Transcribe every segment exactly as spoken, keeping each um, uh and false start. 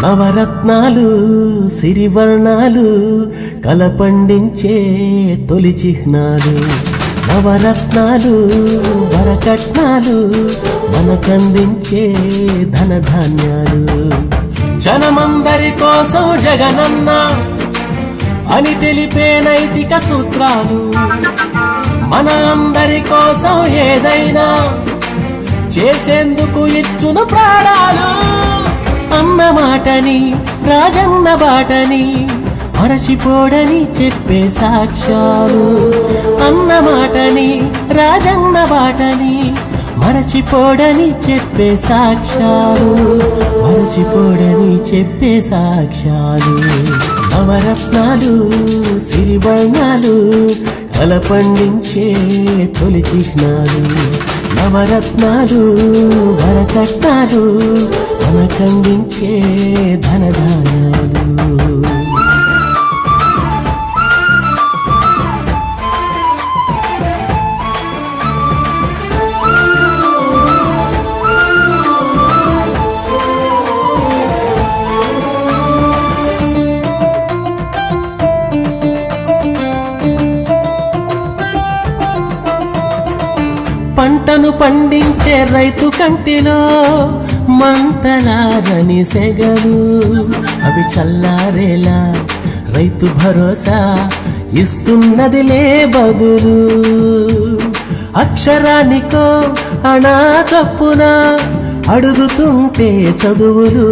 నవరత్నాలు సిరివర్ణాలు కలపండించే తొలి చిహ్నాలు. నవరత్నాలు వరకట్నాలు మనకందించే ధనధాన్యాలు. జనమందరి కోసం జగనన్న అని తెలిపే నైతిక సూత్రాలు. మన అందరి కోసం ఏదైనా చేసేందుకు ఇచ్చును ప్రాణాలు. అన్న మాటని రాజన్న బాటని మరచిపోడని చెప్పే సాక్ష్యాలు. అన్న మాటని రాజన్న బాటని మరచిపోడని చెప్పే సాక్ష్యాలు. మరచిపోడని చెప్పే సాక్ష్యాలు. నవరత్నాలు సిరివర్ణాలు కలపండించే తొలి చిహ్నాలు. నవరత్నాలు వరకట్నాలు మనకందించే ధనధాన్యాలు. పంటను పండించే రైతు కంటిలో మంటలారని సెగలు అవి చల్లారేలా రైతు భరోసా ఇస్తున్నదిలే బదులు. అక్షరానికో అణా చప్పున అడుగుతుంటే చదువులు.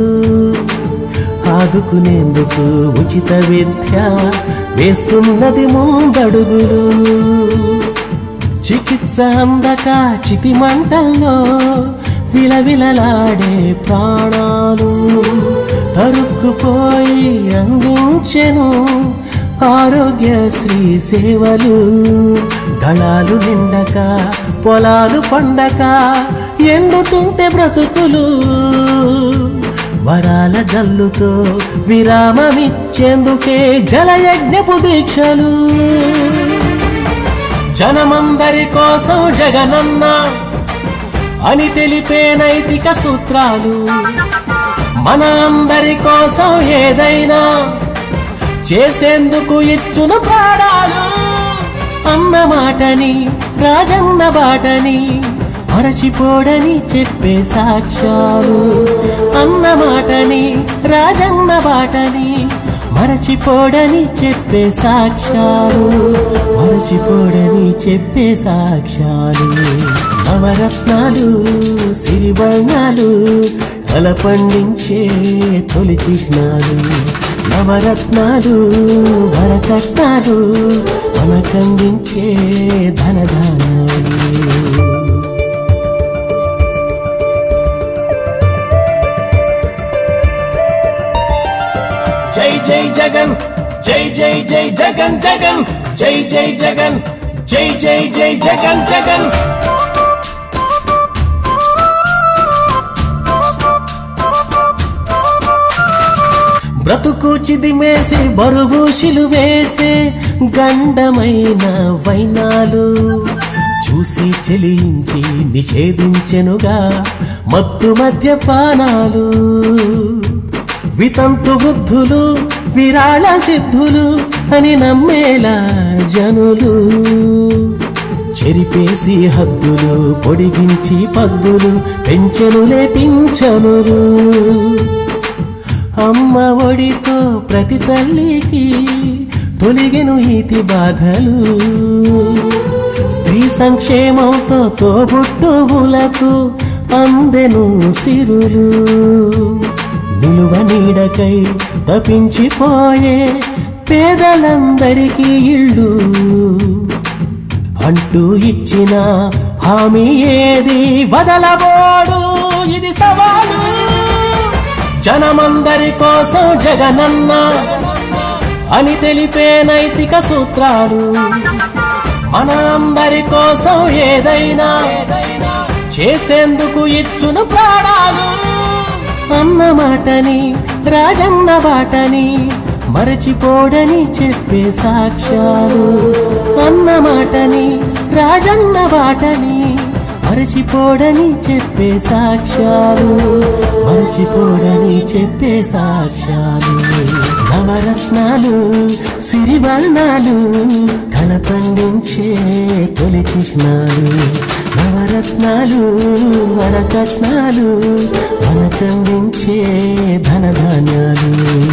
ఆదుకునేందుకు ఉచిత విద్య వేస్తున్నది ముందడుగులు. చికిత్స అందక చితి మంటల్లో విలవిలలాడే ప్రాణాలు తరుక్కుపోయి అందించెను ఆరోగ్యశ్రీ సేవలు. గళాలు నిండక పొలాలు పండక ఎండుతుంటే బ్రతుకులు. వరాల జల్లుతో విరామమిచ్చేందుకే జలయజ్ఞపు దీక్షలు. జనమందరి కోసం జగనన్న అని తెలిపే నైతిక సూత్రాలు. మన అందరి కోసం ఏదైనా చేసేందుకు ఇచ్చును ప్రాణాలు. అన్న మాటని రాజన్న బాటని మరచిపోడని చెప్పే సాక్ష్యాలు. అన్న మాటని రాజన్న బాటని మరచిపోడని చెప్పే సాక్ష్యాలు. మరచిపోడని చెప్పే సాక్ష్యాలు. నవరత్నాలు సిరివర్ణాలు కలపండించే తొలి చిహ్నాలు. నవరత్నాలు వరకట్నాలు మనకందించే ధనధాన్యాలు. జై జై జగన్ జై జై జై జగన్ జగన్ జై జై జగన్ జై జై జై జగన్ జగన్. బ్రతుకు చిదిమేసి బరువు శిలువేసే గండమైన వైనాలు చూసి చెలించి నిషేధించెనుగా మత్తు మద్యపానాలు. వితంతు వృద్ధులు విరాళ సిద్ధులు అని నమ్మేలా జనులు చెరిపేసి హద్దులు పొడిగించి పద్దులు పెంచెనులే పింఛనులు. అమ్మ ఒడితో ప్రతి తల్లికి తొలిగెను ఈతి బాధలు. స్త్రీ సంక్షేమంతో తోబుట్టువులకు అందెను సిరులు. నిలువ నీడకై తపించిపోయే పేదలందరికీ ఇళ్ళు అంటూ ఇచ్చిన హామీ ఏది వదలబోడు ఇది సవాలు. జనమందరి కోసం జగనన్న అని తెలిపే నైతిక సూత్రాలు. మన అందరి కోసం ఏదైనా చేసేందుకు ఇచ్చును ప్రాణాలు. అన్న మాటని రాజన్న బాటని మరచిపోడని చెప్పే సాక్ష్యాలు. అన్న మాటని రాజన్న బాటని మరచిపోడని చెప్పే సాక్ష్యాలు, మరచిపోడని చెప్పే సాక్ష్యాలు. నవరత్నాలు సిరివర్ణాలు కల పండించే తొలి చిహ్నాలు. నవరత్నాలు వరకట్నాలు మనకందించే ధనధాన్యాలు.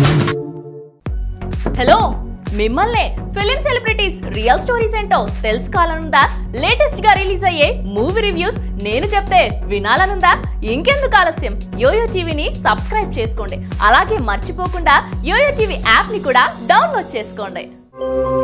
హలో, మిమ్మల్ని ఫిలిం సెలబ్రిటీస్ రియల్ స్టోరీస్ ఏంటో తెలుసుకోవాలనుందా? లేటెస్ట్ గా రిలీజ్ అయ్యే మూవీ రివ్యూస్ నేను చెప్తే వినాలనుందా? ఇంకెందుకు ఆలస్యం, యోయో టీవీని సబ్స్క్రైబ్ చేసుకోండి. అలాగే మర్చిపోకుండా యోయో టీవీ యాప్ ని కూడా డౌన్లోడ్ చేసుకోండి.